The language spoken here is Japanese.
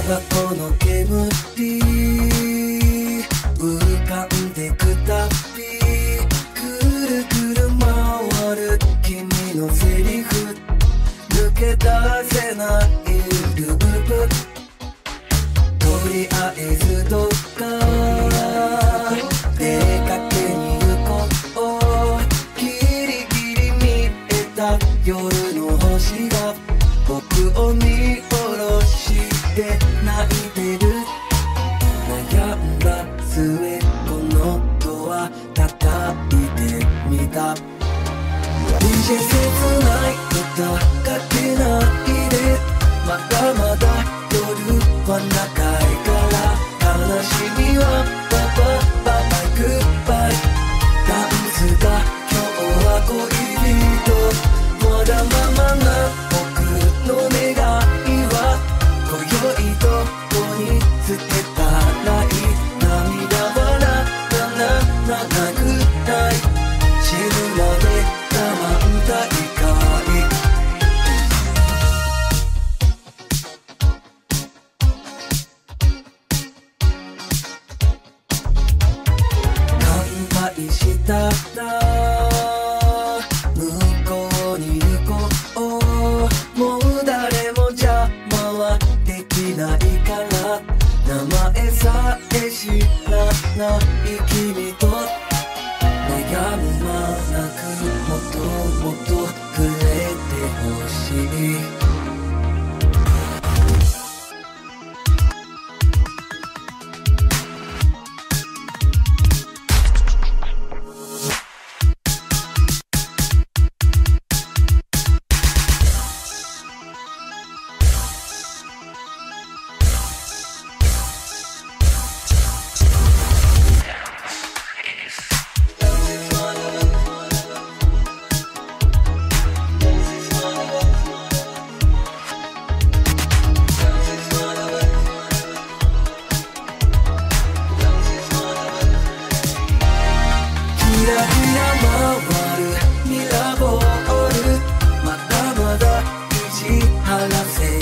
箱の煙浮かんでくたびくるくる回る君のセリフ抜け出せないループとりあえずどっか出かけに行こうギリギリ見えた夜の星が僕を見下ろして泣いてる悩んだ末このドア叩いてみた DJ 切ない歌かけないでまだまだ夜は長いから悲しみはバイバイグッバイダンスが今日は恋人まだままな僕の願いは今宵どこに捨てたらいい涙はなくない死ぬまで我慢大会乾杯したら向こうに行こうもう誰も邪魔はできないから名前さえ知らない君と悩む間なくもっともっと触れてほしい回るミラーボールまだまだ意地張らせ